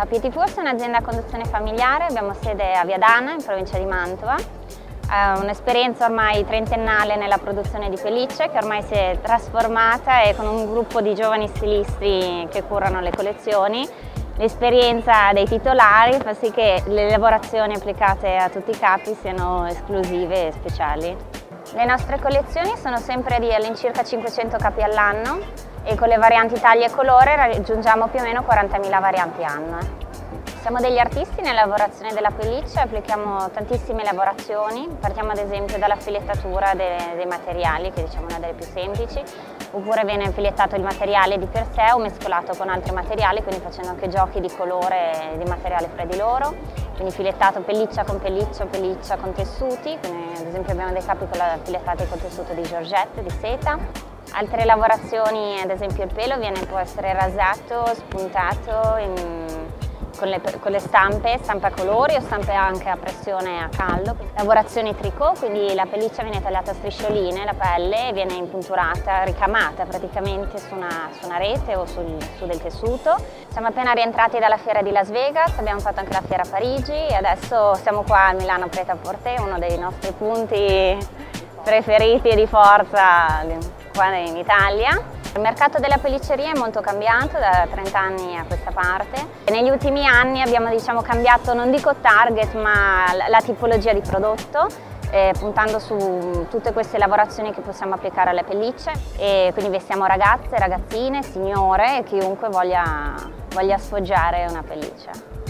PT Force è un'azienda a conduzione familiare, abbiamo sede a Viadana, in provincia di Mantova. Un'esperienza ormai trentennale nella produzione di pellicce che ormai si è trasformata e con un gruppo di giovani stilisti che curano le collezioni. L'esperienza dei titolari fa sì che le lavorazioni applicate a tutti i capi siano esclusive e speciali. Le nostre collezioni sono sempre di all'incirca 500 capi all'anno e con le varianti taglia e colore raggiungiamo più o meno 40.000 varianti anno. Siamo degli artisti nella lavorazione della pelliccia, applichiamo tantissime lavorazioni, partiamo ad esempio dalla filettatura dei materiali, che diciamo è una delle più semplici, oppure viene filettato il materiale di per sé o mescolato con altri materiali, quindi facendo anche giochi di colore e di materiale fra di loro, quindi filettato pelliccia con tessuti, quindi ad esempio abbiamo dei capi filettati con tessuto di georgette, di seta. Altre lavorazioni, ad esempio il pelo può essere rasato, spuntato con le stampe a colori o stampe anche a pressione a caldo. Lavorazioni tricot, quindi la pelliccia viene tagliata a striscioline, la pelle viene impunturata, ricamata praticamente su una rete o su del tessuto. Siamo appena rientrati dalla fiera di Las Vegas, abbiamo fatto anche la fiera a Parigi e adesso siamo qua a Milano Pret-à-Porter, uno dei nostri punti preferiti e di forza qua in Italia. Il mercato della pellicceria è molto cambiato da 30 anni a questa parte e negli ultimi anni abbiamo cambiato, non dico target, ma la tipologia di prodotto, puntando su tutte queste lavorazioni che possiamo applicare alle pellicce e quindi vestiamo ragazze, ragazzine, signore e chiunque voglia sfoggiare una pelliccia.